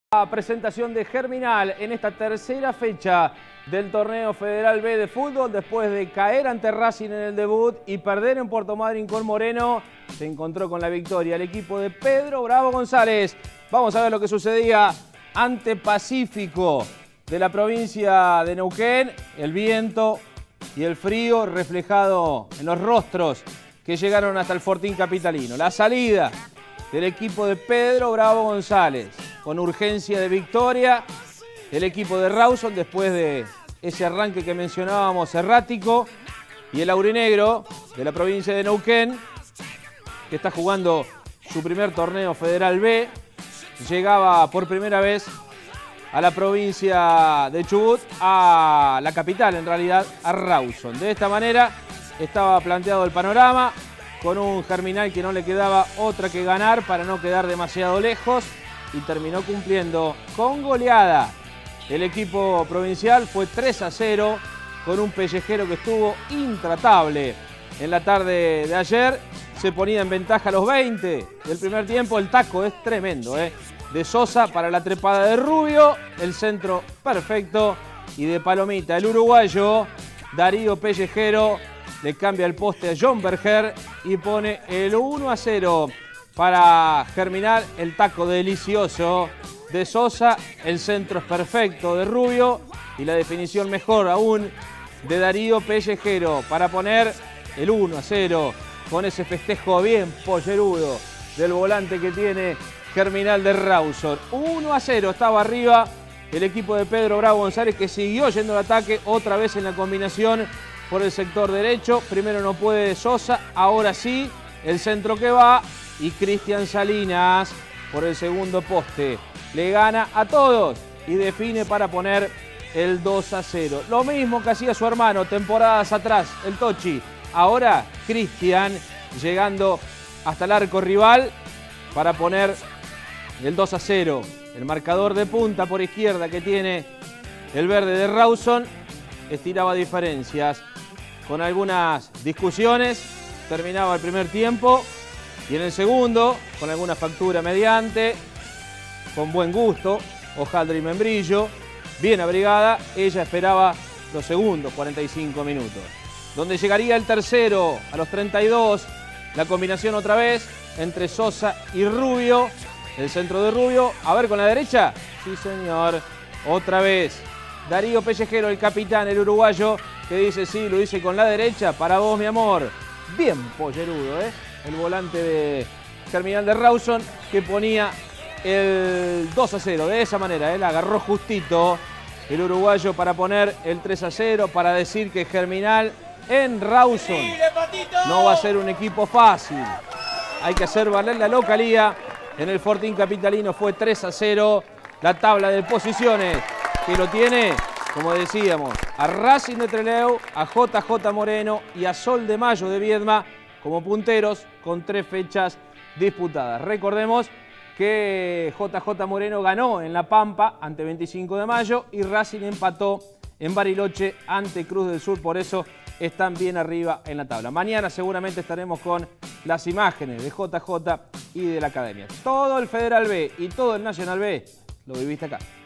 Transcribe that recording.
La presentación de Germinal en esta tercera fecha del torneo Federal B de fútbol, después de caer ante Racing en el debut y perder en Puerto Madryn con Moreno, se encontró con la victoria el equipo de Pedro Bravo González. Vamos a ver lo que sucedía ante Pacífico de la provincia de Neuquén. El viento y el frío reflejado en los rostros que llegaron hasta el Fortín capitalino. La salida del equipo de Pedro Bravo González, con urgencia de victoria, el equipo de Rawson después de ese arranque que mencionábamos errático, y el aurinegro de la provincia de Neuquén, que está jugando su primer torneo Federal B, llegaba por primera vez a la provincia de Chubut, a la capital en realidad, a Rawson. De esta manera estaba planteado el panorama, con un Germinal que no le quedaba otra que ganar para no quedar demasiado lejos, y terminó cumpliendo con goleada. El equipo provincial fue 3-0 con un Pellejero que estuvo intratable. En la tarde de ayer se ponía en ventaja a los 20 del primer tiempo. El taco es tremendo, de Sosa para la trepada de Rubio, el centro perfecto, y de Palomita el uruguayo Darío Pellejero le cambia el poste a John Berger y pone el 1-0 para Germinal. El taco delicioso de Sosa, el centro es perfecto de Rubio y la definición mejor aún de Darío Pellejero para poner el 1-0 con ese festejo bien pollerudo del volante que tiene Germinal de Rawson. 1-0 estaba arriba el equipo de Pedro Bravo González, que siguió yendo al ataque otra vez en la combinación por el sector derecho. Primero no puede Sosa, ahora sí, el centro que va, y Cristian Salinas por el segundo poste le gana a todos y define para poner el 2-0. Lo mismo que hacía su hermano temporadas atrás, el Tochi. Ahora Cristian llegando hasta el arco rival para poner el 2-0. El marcador de punta por izquierda que tiene el verde de Rawson estiraba diferencias. Con algunas discusiones terminaba el primer tiempo, y en el segundo, con alguna factura mediante, con buen gusto, hojaldre y membrillo, bien abrigada, ella esperaba los segundos 45 minutos. Donde llegaría el tercero a los 32, la combinación otra vez entre Sosa y Rubio, el centro de Rubio, a ver con la derecha, sí señor, otra vez. Darío Pellejero, el capitán, el uruguayo, que dice, sí, lo hice con la derecha, para vos mi amor. Bien pollerudo, el volante de Germinal de Rawson, que ponía el 2-0 de esa manera, la agarró justito el uruguayo para poner el 3-0, para decir que Germinal en Rawson no va a ser un equipo fácil. Hay que hacer valer la localía. En el Fortín capitalino fue 3-0. La tabla de posiciones que lo tiene, como decíamos, a Racing de Trelew, a JJ Moreno y a Sol de Mayo de Viedma como punteros con 3 fechas disputadas. Recordemos que JJ Moreno ganó en La Pampa ante 25 de Mayo y Racing empató en Bariloche ante Cruz del Sur, por eso están bien arriba en la tabla. Mañana seguramente estaremos con las imágenes de JJ y de la academia. Todo el Federal B y todo el Nacional B lo viviste acá.